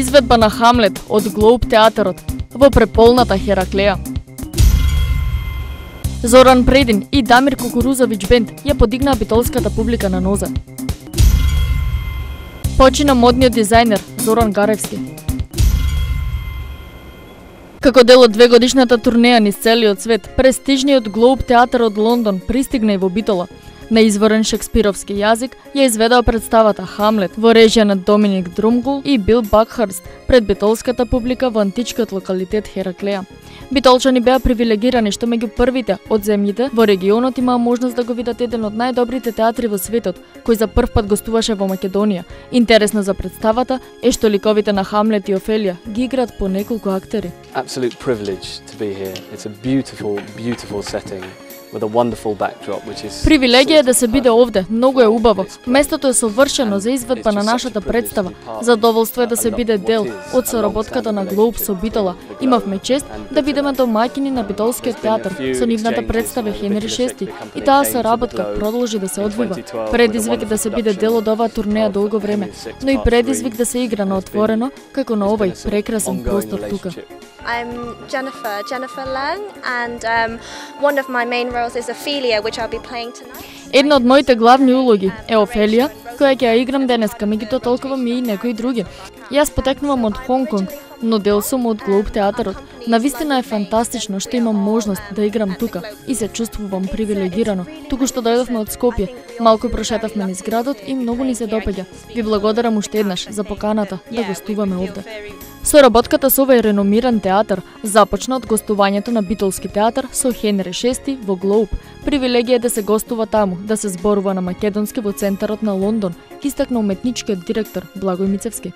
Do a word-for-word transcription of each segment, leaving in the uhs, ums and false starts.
Изведба на Хамлет од Глоуб театарот во преполната Хераклеја. Зоран Предин и Дамир Кукурузович бенд ја подигнаа битолската публика на нозе. Почина модниот дизајнер Зоран Гаревски. Како дел од двегодишната турнеја низ целиот свет, престижниот Глоуб театар од Лондон пристигна и во Битола. На изворен шекспировски јазик ја изведаа представата Хамлет во режија на Доминик Друмгул и Бил Бакхарст пред битолската публика во античкиот локалитет Хераклеја. Битолчани беа привилегирани што меѓу првите од земјите во регионот имаа можност да го видат еден од најдобрите театри во светот, кој за прв пат гостуваше во Македонија. Интересно за представата е што ликовите на Хамлет и Офелија ги играат по неколку актери. Absolute privilege to be here. It's a beautiful, beautiful setting. With a wonderful backdrop, which is Привилегија е да се биде овде, многу е убаво. Местото е совршено за изведба на нашата представа. Задоволство е да се биде дел од соработката на Глоуб со Битола. Имавме чест да бидеме домаќини на битолскиот театар со нивната представа Хенри шести и таа соработка продолжи да се одвива. Предизвик да се биде дел од оваа турнеја долго време, но и предизвик да се игра на отворено како на овај прекрасен простор тука. I'm Jennifer, Jennifer Lang, and um, one of my main roles is Ophelia, which I'll be playing tonight. Една од моите главни улоги е Офелија, која ќе ја играм денеска, меѓутоа толкова ми и некои други. Јас потекнувам од Хонконг, но дел сум од Глоуб театарот. Навистина е фантастично што имам можност да играм тука и се чувствувам привилегирано. Туку што дојдовме од Скопје, малку прошетавме низ градот и многу ни се допаѓа. Ви благодарам уште еднаш за поканата да гостуваме овде. Соработката со овој реномиран театар започна од гостувањето на Битолски театар со Хенри шести во Глоуб. Привилегија е да се гостува таму, да се зборува на македонски во центарот на Лондон, истакна уметничкиот директор Благој Мицевски.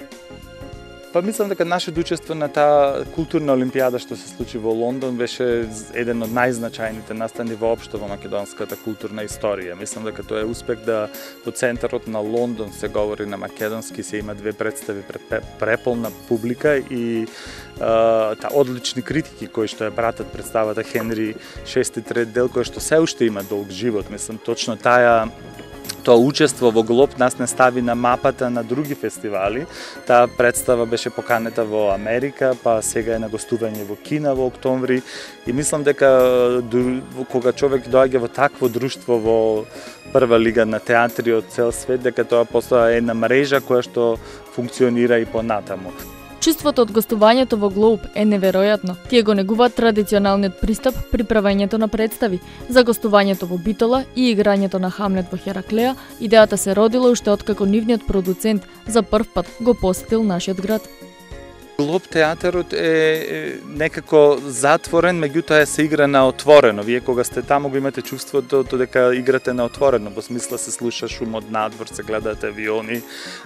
Па мислам дека нашето учество на таа културна олимпијада што се случи во Лондон беше еден од најзначајните настани воопшто во македонската културна историја. Мислам дека тоа е успех да во центарот на Лондон се говори на македонски, се има две представи пред преполна публика и Uh, та одлични критики кои што ја пратат представата Хенри шести трет дел, кој што се уште има долг живот. Мислам, точно таја тоа учество во Глоуб нас не стави на мапата на други фестивали. Таа представа беше поканета во Америка, па сега е на гостување во Кина во октомври и мислам дека кога човек доаѓа во такво друштво во прва лига на театри од цел свет, дека тоа постава една мрежа која што функционира и понатаму. Чувството од гостувањето во Глоуб е неверојатно. Тие го негуваат традиционалниот пристап при правењето на представи. За гостувањето во Битола и играњето на Хамлет во Хераклеја, идејата се родила уште откако нивниот продуцент за прв пат го посетил нашиот град. Глоуб театарот е некако затворен, меѓутоа се игра на отворено. Вие кога сте таму го имате чувството дека играте на отворено, во смисла се слуша шум од надвор, се гледаат авиони.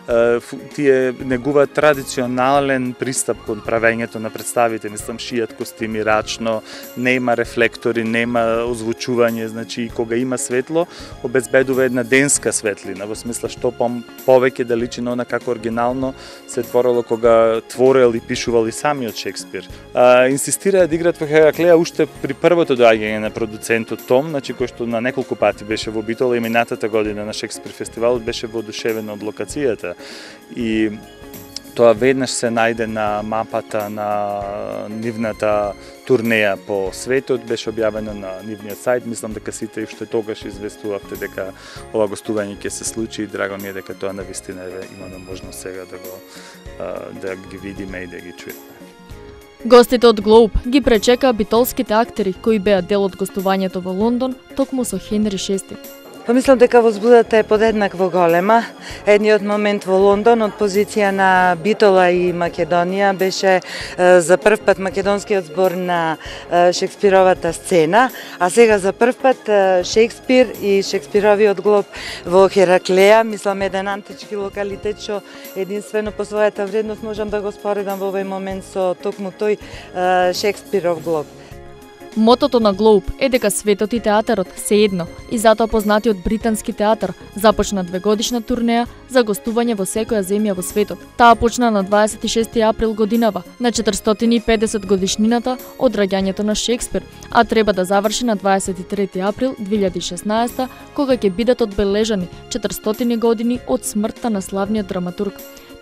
Тие негуваат традиционален пристап кон правењето на представите. Мислам, шијат костими рачно, нема рефлектори, нема озвучување, значи кога има светло, обезбедува една денска светлина, во смисла што повеќе да личи на она како оригинално се творело кога творел и пишувал и самиот Шекспир. А, инсистираа да играат во Хераклеја уште при првото доаѓање на продуцентот Том, значи кој што на неколку пати беше во Битола и минатата година на Шекспир фестивалот беше воодушевен од локацијата. И тоа веднаш се најде на мапата на нивната турнеја по светот, беше објавено на нивниот сајт. Мислам дека сите уште тогаш известувавте дека ова гостување ќе се случи и драго ми е дека тоа навистина имаме можност сега да го да ги видиме и да ги чуеме. Гостите од Глоуб ги пречекаа битолските актери кои беа дел од гостувањето во Лондон токму со Хенри шести. Помислам дека возбудата е подеднакво голема. Едниот момент во Лондон од позиција на Битола и Македонија беше за прв пат македонскиот збор на Шекспировата сцена, а сега за прв пат Шекспир и Шекспировиот Глоуб во Хераклеја, мислам еден антички локалитет што единствено по својата вредност можам да го споредам во овој момент со токму тој Шекспиров Глоуб. Мотото на Глоуб е дека светот и театарот се едно и затоа познатиот британски театар започна двегодишна турнеја за гостување во секоја земја во светот. Таа почна на дваесет и шести април годинава, на четиристотини и педесет годишнината од раѓањето на Шекспир, а треба да заврши на дваесет и трети април две илјади и шеснаесета, кога ќе бидат одбележани четиристотини години од смртта на славниот драматург.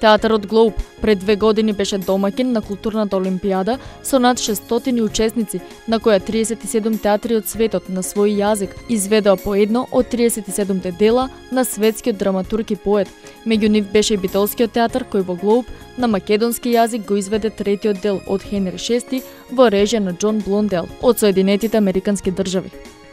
Театарот Глоуб пред две години беше домаќин на културната олимпијада со над шестстотини учесници, на која триесет и седум театри од светот на свој јазик изведоа по едно од триесет и седумте дела на светскиот драматург и поет. Меѓу нив беше и Битолскиот театар кој во Глоуб на македонски јазик го изведе третиот дел од Хенри шести во режија на Џон Блондел од Соединетите Американски држави.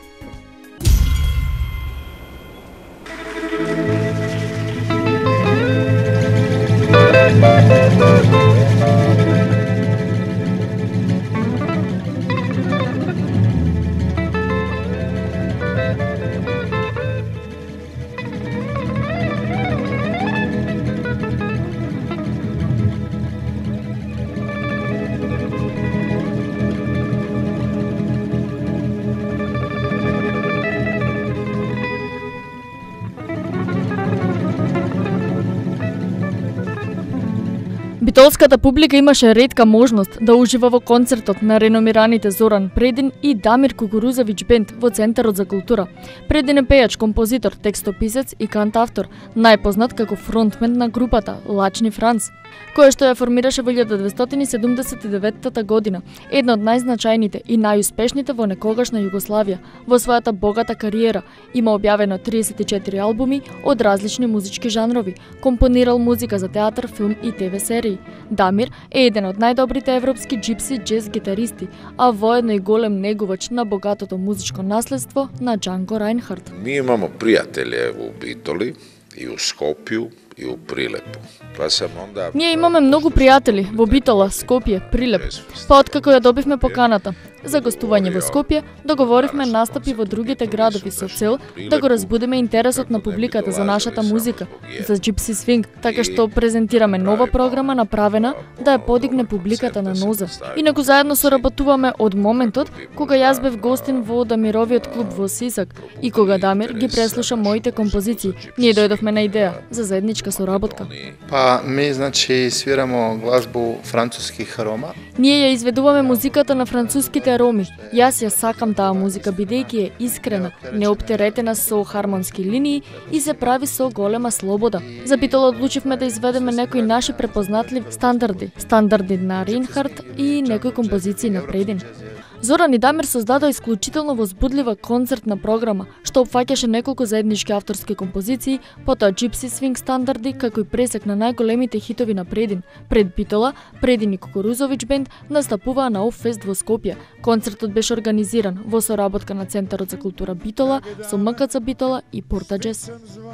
Битолската публика имаше ретка можност да ужива во концертот на реномираните Зоран Предин и Дамир Кукурузович бенд во Центарот за култура. Предин е пејач, композитор, текстописец и кантавтор, најпознат како фронтмен на групата Лачни Франц, која што ја формираше во илјада деветстотини седумдесет и деветта година, една од најзначајните и најуспешните во некогашна Југославија. Во својата богата кариера има објавено триесет и четири албуми од различни музички жанрови, компонирал музика за театар, филм и те ве серии. Дамир е еден од најдобрите европски джипси джез гитаристи, а воедно и голем негувач на богатото музичко наследство на Джанго Рајнхард. Ние имамо пријателје во Битоли и у Скопју и у Прилепу. Па сам онда... Ние имаме многу пријатели во Битола, Скопје, Прилеп. Па откако ја добивме поканата за гостување во Скопје, договоривме настапи во другите градови со цел да го разбудиме интересот на публиката за нашата музика, за Gypsy Swing, така што презентираме нова програма направена да ја подигне публиката на ноза. Инаку заедно соработуваме од моментот кога јас бев гостин во Дамировиот клуб во Сисак и кога Дамир ги преслуша моите композиции. Ние дојдовме на идеја за заедничка соработка. Па ми значи свирамо глазбу француски харома. Ние ја изведуваме музиката на француските ароми. Јас ја сакам таа музика бидејќи е искрена, неоптеретена со хармонски линии и се прави со голема слобода. За Битола одлучивме да изведеме некои наши препознатливи стандарди, стандарди на Рейнхард и некои композиции на Предин. Зоран и Дамир создадоа исклучително возбудлива концертна програма, што опфаќаше неколку заеднички авторски композиции, потоа Gypsy Swing стандарди, како и пресек на најголемите хитови на Предин. Пред Битола, Предин и Кукурузович бенд настапуваа на Оф Фест во Скопје. Концертот беше организиран во соработка на Центарот за култура Битола со М К Ц Битола и Порта Джес.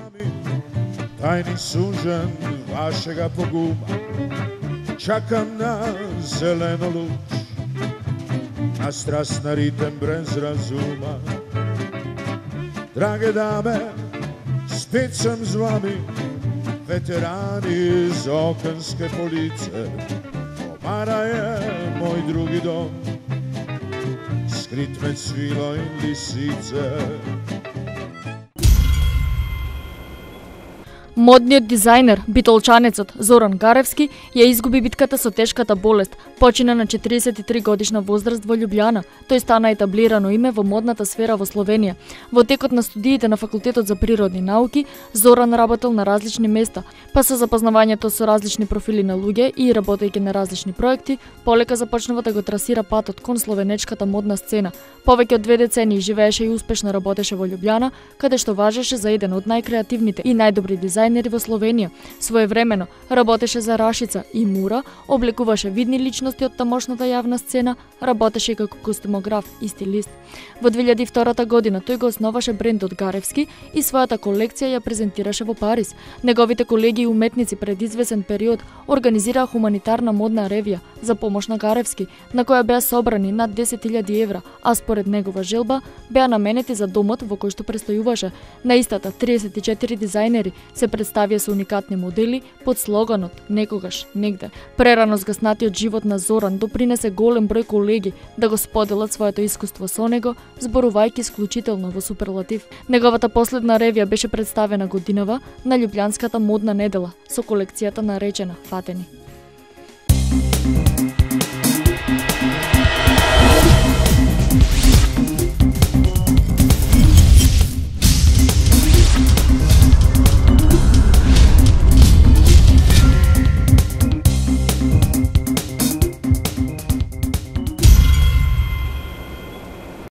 Тајни сужен вашега погума, чакам на зелено луч, на страстна ритем без разума. Драге даме, спет сам с вами, ветерани из окенске полице. Омара е мој други дом, скрит меѓу свило и лисице. Модниот дизајнер, битолчанецот Зоран Гаревски ја изгуби битката со тешката болест. Почина на четириесет и три годишна возраст во Љубљана. Тој стана етаблирано име во модната сфера во Словенија. Во текот на студиите на Факултетот за природни науки, Зоран работел на различни места, па со запознавањето со различни профили на луѓе и работејќи на различни проекти, полека започнува да го трасира патот кон словенечката модна сцена. Повеќе од две децении живееше и успешно работеше во Љубљана, каде што важеше за еден од најкреативните и најдобри дизајнери во Словенија. Своевремено работеше за Рашица и Мура, облекуваше видни личности од тамошната јавна сцена, работеше и како костюмограф и стилист. Во две илјади и втора година тој го основаше брендот Гаревски и својата колекција ја презентираше во Париз. Неговите колеги и уметници пред извесен период организираа хуманитарна модна ревија за помош на Гаревски, на која беа собрани над десет илјади евра, а според негова желба беа наменети за домот во кој што престојуваше. На истата триесет и четири дизајнери се представија со уникатни модели под слоганот "Некогаш, негде". Прерано згаснатиот живот на Зоран допринесе голем број колеги да го споделат своето искуство со него, зборувајќи исклучително во суперлатив. Неговата последна ревија беше представена годинава на Љубљанската модна недела со колекцијата наречена Фатени.